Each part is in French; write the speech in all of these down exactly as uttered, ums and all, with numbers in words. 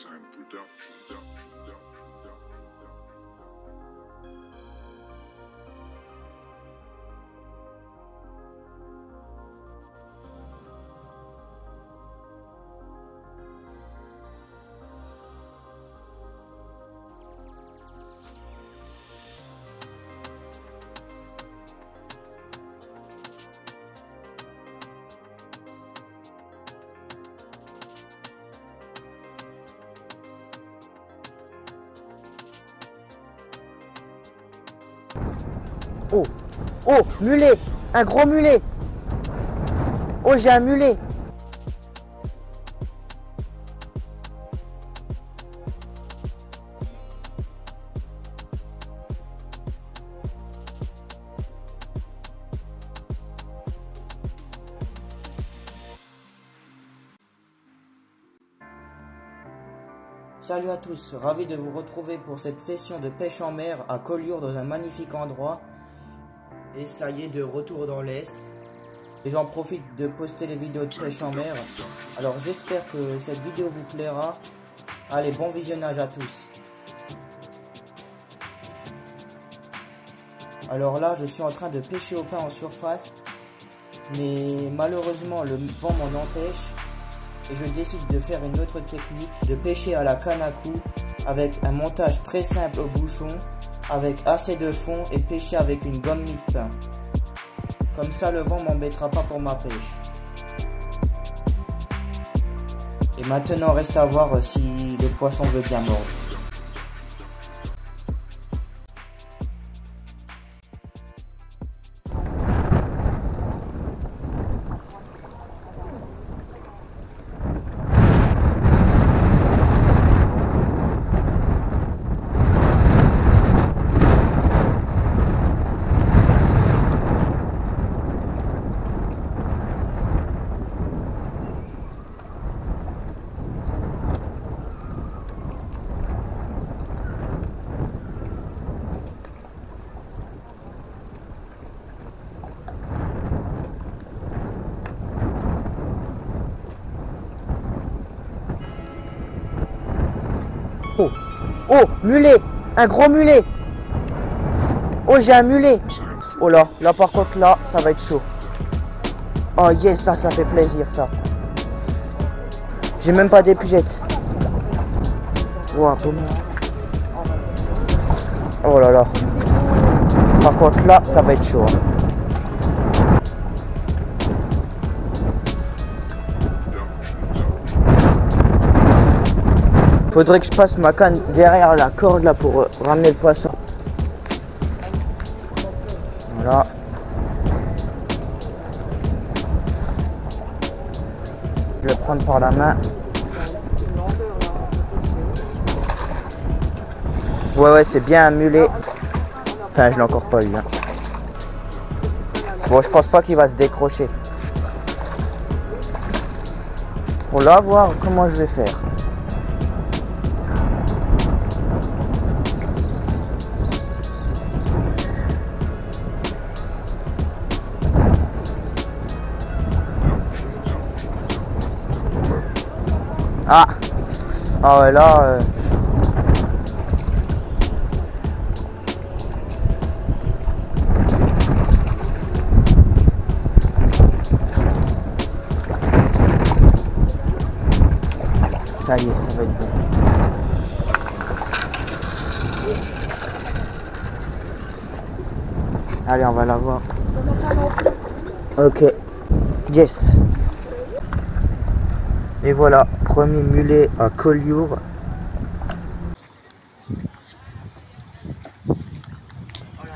Time production. Oh, oh, mulet, un gros mulet. Oh, j'ai un mulet. Salut à tous, ravi de vous retrouver pour cette session de pêche en mer à Collioure dans un magnifique endroit. Et ça y est, de retour dans l'Est. Et j'en profite de poster les vidéos de pêche en mer. Alors j'espère que cette vidéo vous plaira. Allez, bon visionnage à tous. Alors là, je suis en train de pêcher au pain en surface. Mais malheureusement, le vent m'en empêche. Et je décide de faire une autre technique, de pêcher à la canne à coups avec un montage très simple au bouchon, avec assez de fond et pêcher avec une gomme mie-de-pain. Comme ça, le vent m'embêtera pas pour ma pêche. Et maintenant, reste à voir si le poisson veut bien mordre. Oh, oh, mulet, un gros mulet. Oh, j'ai un mulet. Oh là, là par contre là, ça va être chaud. Oh yes, ça, ça fait plaisir ça. J'ai même pas d'épuisette. Wow, oh là là. Par contre là, ça va être chaud. Hein. Faudrait que je passe ma canne derrière la corde là pour euh, ramener le poisson. Voilà. Je vais le prendre par la main. Ouais ouais, c'est bien un mulet. Enfin, je l'ai encore pas eu. Hein. Bon, je pense pas qu'il va se décrocher. Pour là, voir comment je vais faire. Ah, ah ouais, là euh... ça y est, ça va être bon. Allez, on va la voir. Ok, yes. Et voilà, premier mulet à Collioure. Voilà,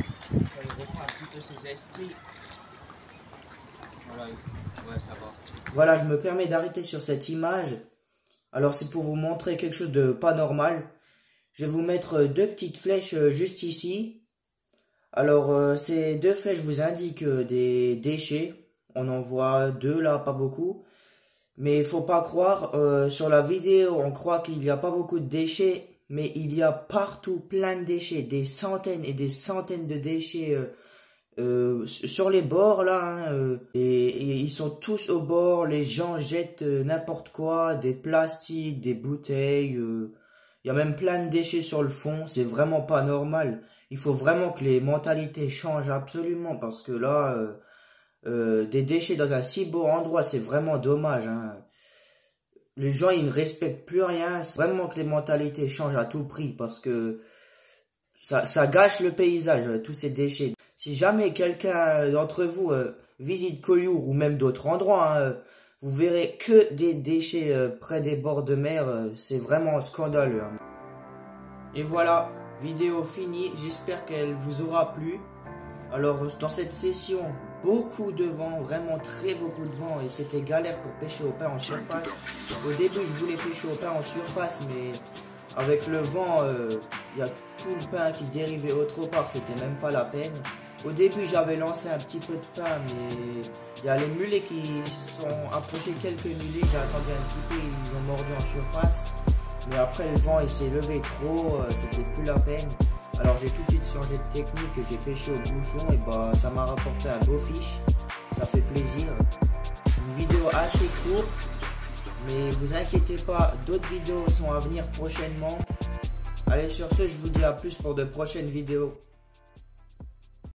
Voilà, je me permets d'arrêter sur cette image. Alors c'est pour vous montrer quelque chose de pas normal. Je vais vous mettre deux petites flèches juste ici. Alors euh, ces deux flèches vous indiquent des déchets. On en voit deux là, pas beaucoup. Mais il faut pas croire, euh, sur la vidéo, on croit qu'il n'y a pas beaucoup de déchets, mais il y a partout plein de déchets, des centaines et des centaines de déchets euh, euh, sur les bords là, hein, euh, et, et ils sont tous au bord, les gens jettent euh, n'importe quoi, des plastiques, des bouteilles, euh, il y a même plein de déchets sur le fond, c'est vraiment pas normal. Il faut vraiment que les mentalités changent absolument, parce que là, euh, euh, des déchets dans un si beau endroit, c'est vraiment dommage, hein. Les gens, ils ne respectent plus rien. C'est vraiment que les mentalités changent à tout prix, parce que ça, ça gâche le paysage, euh, tous ces déchets. Si jamais quelqu'un d'entre vous euh, visite Collioure ou même d'autres endroits, hein, euh, vous verrez que des déchets euh, près des bords de mer. Euh, c'est vraiment scandaleux, hein. Et voilà, vidéo finie. J'espère qu'elle vous aura plu. Alors, dans cette session, beaucoup de vent, vraiment très beaucoup de vent, et c'était galère pour pêcher au pain en surface. Au début, je voulais pêcher au pain en surface, mais avec le vent, il euh, y a tout le pain qui dérivait autre part, c'était même pas la peine. Au début, j'avais lancé un petit peu de pain, mais il y a les mulets qui sont approchés, quelques mulets, j'ai attendu un petit peu, ils ont mordu en surface. Mais après, le vent, il s'est levé trop, euh, c'était plus la peine. Alors j'ai tout de suite changé de technique, j'ai pêché au bouchon et bah ça m'a rapporté un beau fiche, ça fait plaisir. Une vidéo assez courte, mais vous inquiétez pas, d'autres vidéos sont à venir prochainement. Allez, sur ce, je vous dis à plus pour de prochaines vidéos.